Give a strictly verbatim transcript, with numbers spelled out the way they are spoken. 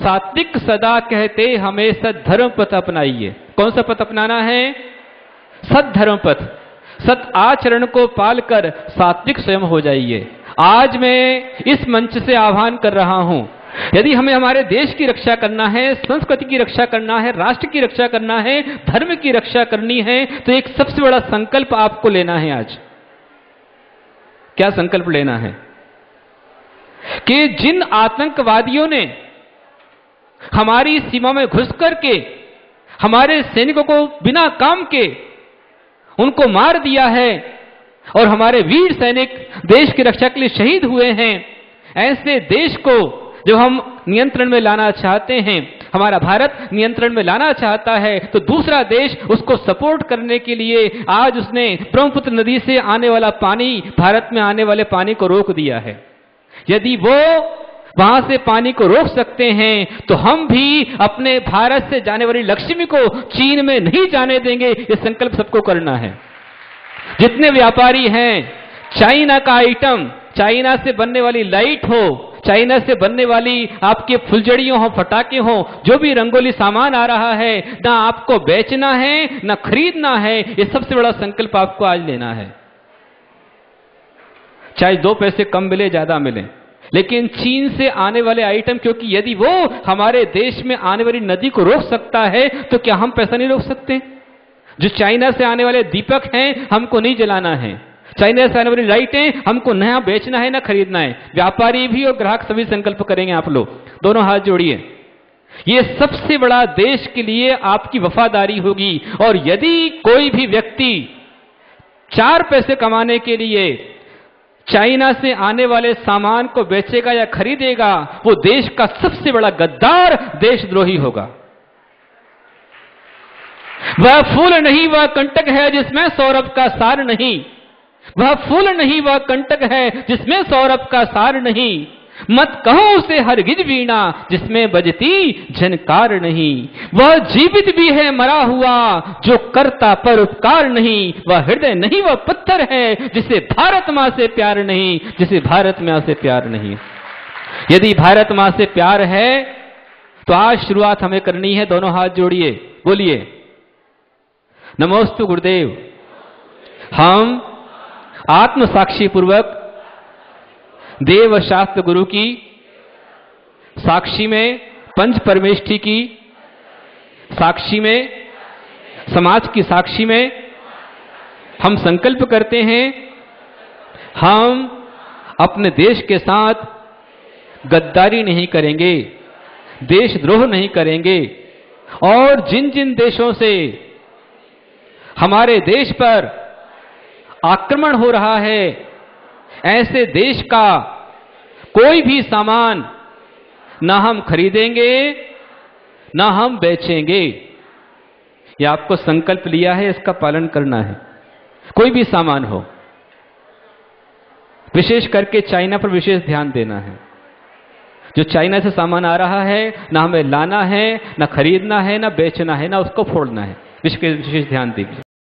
सात्विक सदा कहते हमें सद्धर्म पथ अपनाइए। कौन सा पथ अपनाना है? सद्धर्म पथ। सत आचरण को पालकर सात्विक स्वयं हो जाइए। आज मैं इस मंच से आह्वान कर रहा हूं, यदि हमें हमारे देश की रक्षा करना है, संस्कृति की रक्षा करना है, राष्ट्र की रक्षा करना है, धर्म की रक्षा करनी है, तो एक सबसे बड़ा संकल्प आपको लेना है आज। क्या संकल्प लेना है? कि जिन आतंकवादियों ने हमारी सीमा में घुस करके हमारे सैनिकों को बिना काम के उनको मार दिया है और हमारे वीर सैनिक देश की रक्षा के लिए शहीद हुए हैं, ऐसे देश को जब हम नियंत्रण में लाना चाहते हैं, हमारा भारत नियंत्रण में लाना चाहता है, तो दूसरा देश उसको सपोर्ट करने के लिए आज उसने ब्रह्मपुत्र नदी से आने वाला पानी, भारत में आने वाले पानी को रोक दिया है। यदि वो वहां से पानी को रोक सकते हैं, तो हम भी अपने भारत से जाने वाली लक्ष्मी को चीन में नहीं जाने देंगे। ये संकल्प सबको करना है। जितने व्यापारी हैं, चाइना का आइटम, चाइना से बनने वाली लाइट हो, चाइना से बनने वाली आपके फुलझड़ियों हो, पटाखे हो, जो भी रंगोली सामान आ रहा है, ना आपको बेचना है ना खरीदना है। ये सबसे बड़ा संकल्प आपको आज लेना है। चाहे दो पैसे कम मिले ज्यादा मिले, लेकिन चीन से आने वाले आइटम, क्योंकि यदि वो हमारे देश में आने वाली नदी को रोक सकता है, तो क्या हम पैसा नहीं रोक सकते? जो चाइना से आने वाले दीपक हैं, हमको नहीं जलाना है। चाइना से आने वाली लाइटें हमको नया बेचना है ना खरीदना है। व्यापारी भी और ग्राहक सभी संकल्प करेंगे। आप लोग दोनों हाथ जोड़िए। ये सबसे बड़ा देश के लिए आपकी वफादारी होगी। और यदि कोई भी व्यक्ति चार पैसे कमाने के लिए चाइना से आने वाले सामान को बेचेगा या खरीदेगा, वो देश का सबसे बड़ा गद्दार, देशद्रोही होगा। वह फूल नहीं वह कंटक है जिसमें सौरभ का सार नहीं। वह फूल नहीं वह कंटक है जिसमें सौरभ का सार नहीं। मत कहो उसे हरगिज वीणा जिसमें बजती झनकार नहीं। वह जीवित भी है मरा हुआ जो करता पर उपकार नहीं। वह हृदय नहीं वह पत्थर है जिसे भारत मां से प्यार नहीं, जिसे भारत मां से प्यार नहीं। यदि भारत मां से प्यार है तो आज शुरुआत हमें करनी है। दोनों हाथ जोड़िए, बोलिए नमोस्तु गुरुदेव। हम आत्म साक्षी पूर्वक देव शास्त्र गुरु की साक्षी में, पंच परमेष्ठी की साक्षी में, समाज की साक्षी में हम संकल्प करते हैं, हम अपने देश के साथ गद्दारी नहीं करेंगे, देशद्रोह नहीं करेंगे। और जिन जिन देशों से हमारे देश पर आक्रमण हो रहा है, ऐसे देश का कोई भी सामान ना हम खरीदेंगे ना हम बेचेंगे। ये आपको संकल्प लिया है, इसका पालन करना है। कोई भी सामान हो, विशेष करके चाइना पर विशेष ध्यान देना है। जो चाइना से सामान आ रहा है, ना हमें लाना है, ना खरीदना है, ना बेचना है, ना उसको फोड़ना है। विशेष ध्यान दीजिए।